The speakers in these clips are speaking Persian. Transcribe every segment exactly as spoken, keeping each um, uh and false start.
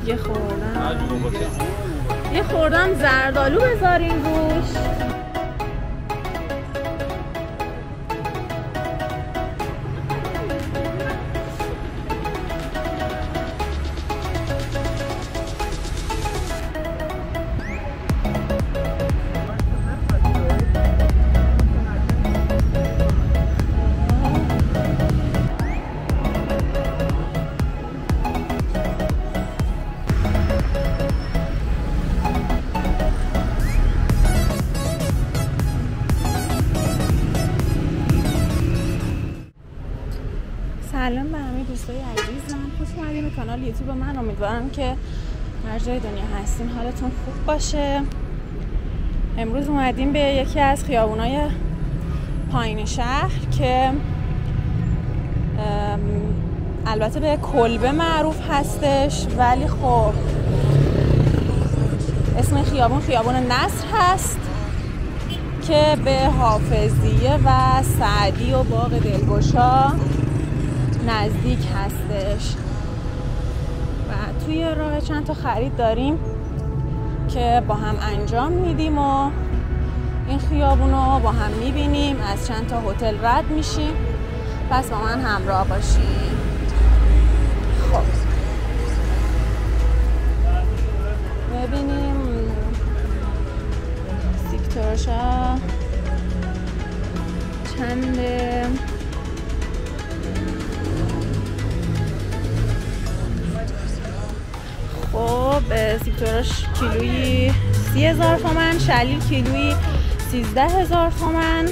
یه خوردم یه خوردم زردآلو بذارین روش. سلام به همه دوستای عزیزم، خوش اومدین به کانال یوتیوب من. امیدوارم که هر جای دنیا هستین حالتون خوب باشه. امروز اومدیم به یکی از خیابونای پایین شهر که البته به کلبه معروف هستش، ولی خب اسم خیابون خیابون نصر هست که به حافظیه و سعدی و باغ دلگشا نزدیک هستش و توی راه چند تا خرید داریم که با هم انجام میدیم و این خیابونو با هم میبینیم، از چند تا هتل رد میشیم. پس با من همراه باشیم. خب ببینیم سیکتورشا چنده. خب سیکتورش کیلویی سی هزار تومن، شلیل کیلویی سیزده هزار تومن.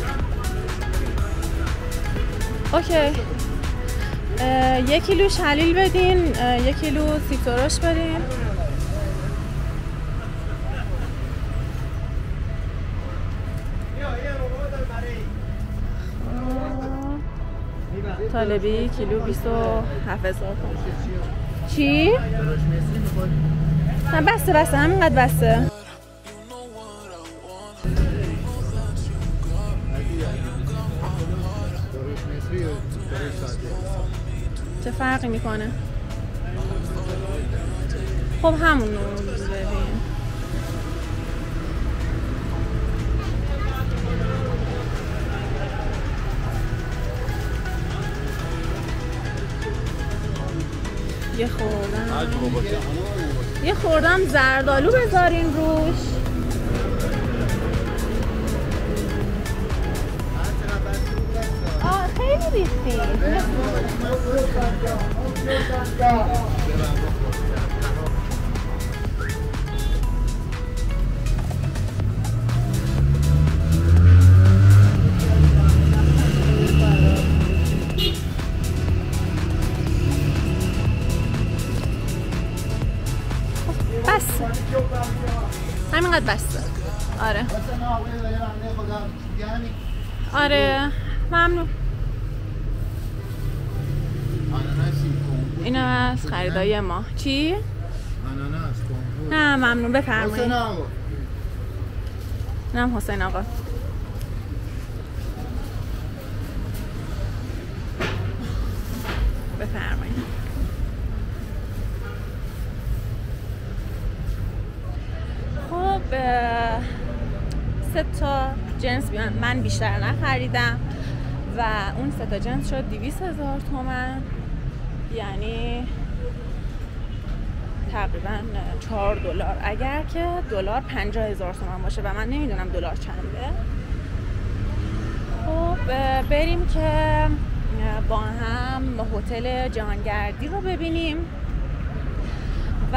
اوکی، یک کیلو شلیل بدین، یک کیلو سیکتورش بدین. طالبی کیلو بیست و هفت هزار تومن. چی؟ نه بسته بسته همینقدر بسته. چه فرقی میکنه؟ خب همون رو ببین. یه خوردم یه خوردم زردآلو بذارین روش. آه خیلی ریختی. همینقدر بسته. آره آره ممنون. اینا از خریدای ما. چی؟ نه ممنون، بفرمایید. نه حسین آقا. بفرمایید. خب سه تا جنس من بیشتر نخریدم و اون سه تا جنس شد دویست هزار تومن، یعنی تقریبا چهار دلار، اگر که دلار پنجاه هزار تومن باشه و من نمیدونم دلار چنده. خب بریم که با هم هتل جهانگردی رو ببینیم و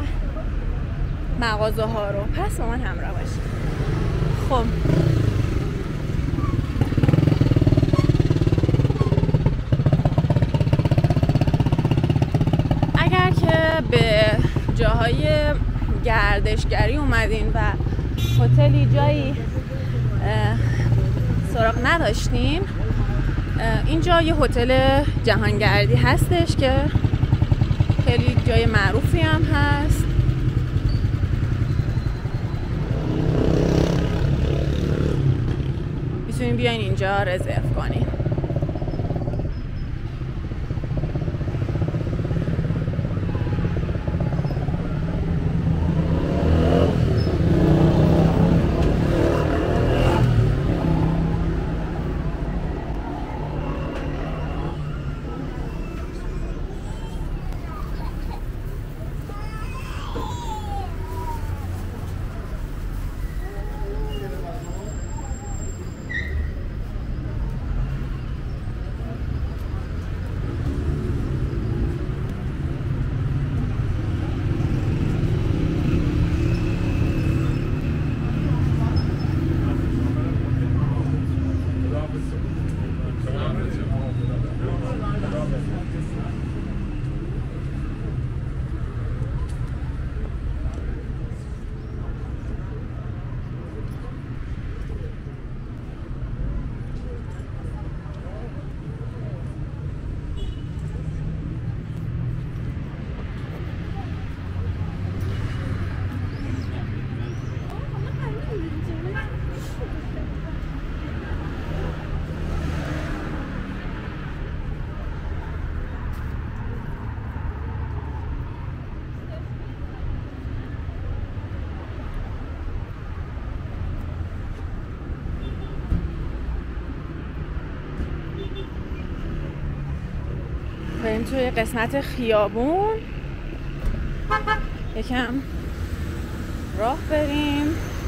مغازه ها رو. پس با من همراه باشید. خب اگر که به جاهای گردشگری اومدین و هتلی جایی سراغ نداشتین، اینجا یه هتل جهانگردی هستش که خیلی جای معروفی هم هست. میتونین بیاین اینجا رزرو کنین. بریم توی قسمت خیابون یکم راه بریم.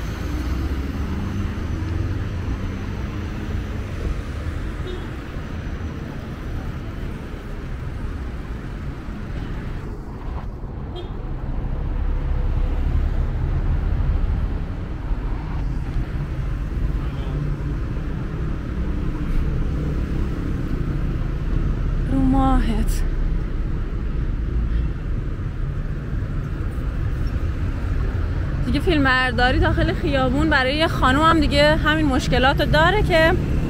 دیگه فیلمبرداری داخل خیابون برای یه خانوم هم دیگه همین مشکلات رو داره که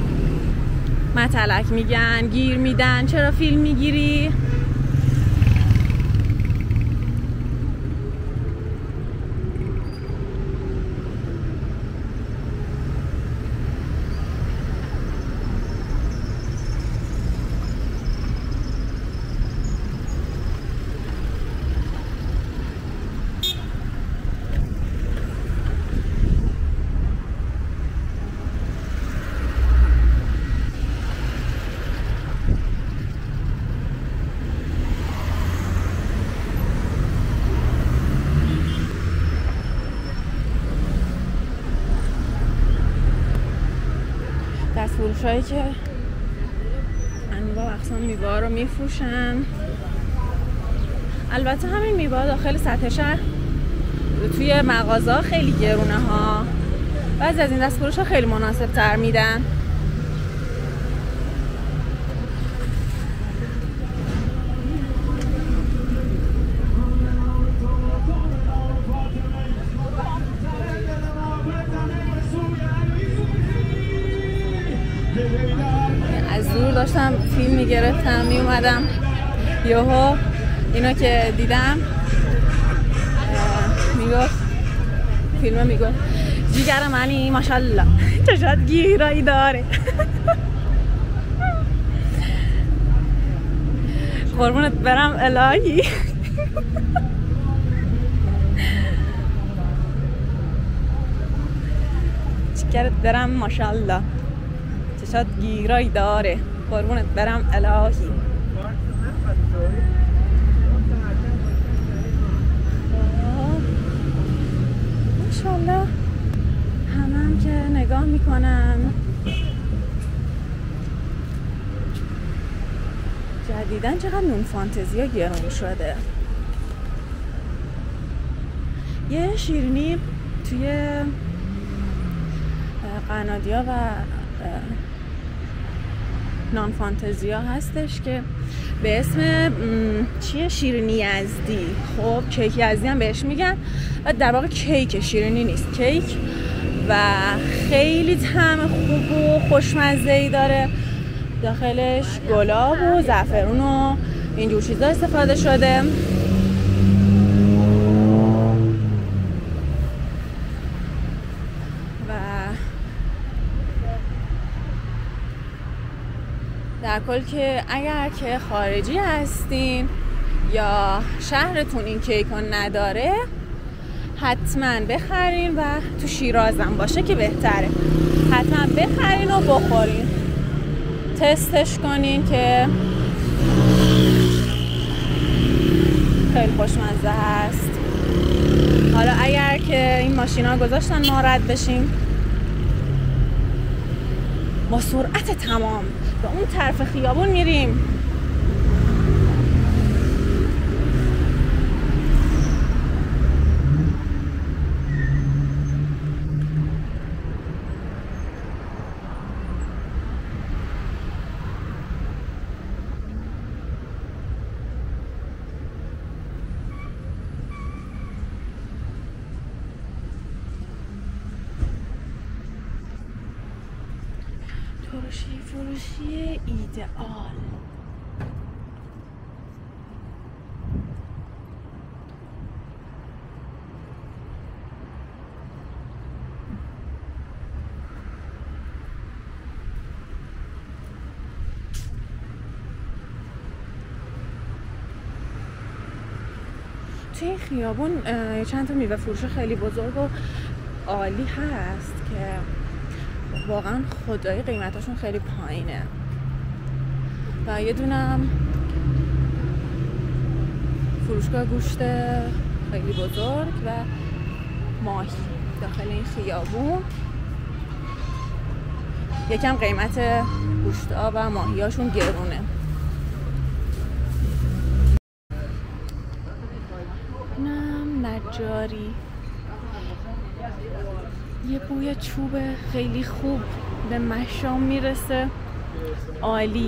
متلک میگن، گیر میدن، چرا فیلم میگیری؟ فروشایی که انواع اقسام میوه رو میفروشن. البته همین میوه داخل سطح شهر توی مغازه خیلی گرونه ها، بعضی از این دست فروش ها خیلی مناسب تر میدن. داشتم فیلم میگرفتم میومدم یهو اینو که دیدم میگفت فیلم میگفت جیگر منی ماشالله چشات گیرایی داره. قربونت برم الهی. جیگرت برم ماشالله چشات گیرایی داره. قربونت برم الهی. ماشاءالله همه هم که نگاه میکنن. جدیدن چقدر نون فانتزی ها گرون شده. یه شیرینی توی قنادیا و نان فانتزیا هستش که به اسم چیه شیرینی یزدی. خب کیک یزدی هم بهش میگن و در واقع کیک، شیرینی نیست، کیک، و خیلی طعم خوب و خوشمزه‌ای داره. داخلش گلاب و زعفرون و اینجور چیزا استفاده شده. در کل که اگر که خارجی هستین یا شهرتون این کیک ها نداره حتما بخرین و تو شیراز هم باشه که بهتره. حتما بخرین و بخورین، تستش کنین که خیلی خوشمزه هست. حالا اگر که این ماشینا گذاشتن ما رد بشیم با سرعت تمام به اون طرف خیابون میریم. ترشی فروشی ایدئال. توی این خیابون چند تا میوه فروش خیلی بزرگ و عالی هست که واقعا خدایی قیمتاشون خیلی پایینه و یه دونم فروشگاه گوشت خیلی بزرگ و ماهی داخل این خیابون. یکم قیمت گوشت‌ها و ماهی‌هاشون گرونه. اینم نجاری، یه بوی چوب خیلی خوب به مشام میرسه، عالی.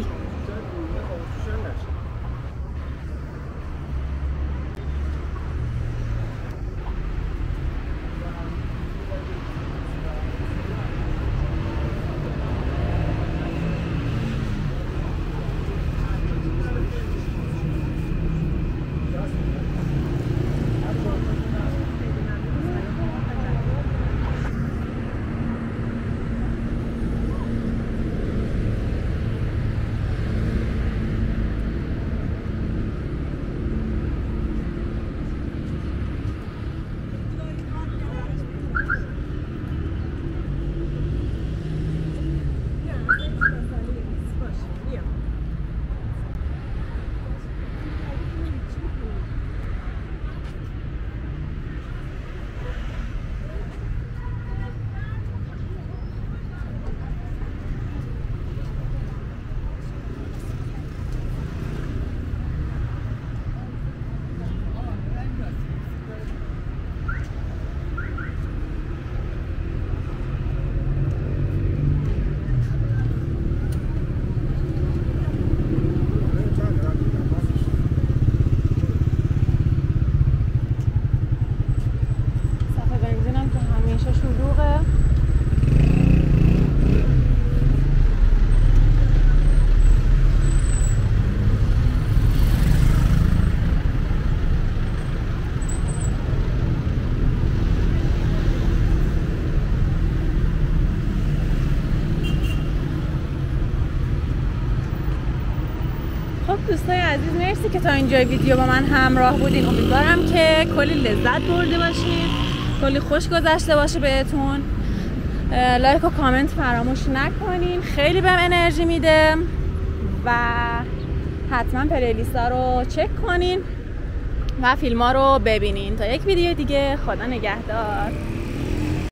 دوستای عزیز، مرسی که تا اینجای ویدیو با من همراه بودین. امیدوارم که کلی لذت برده باشین، کلی خوش گذشته باشه بهتون. لایک و کامنت فراموش نکنین، خیلی بهم انرژی میده. و حتما پلیلیست ها رو چک کنین و فیلم ها رو ببینین. تا یک ویدیو دیگه، خدا نگهدار.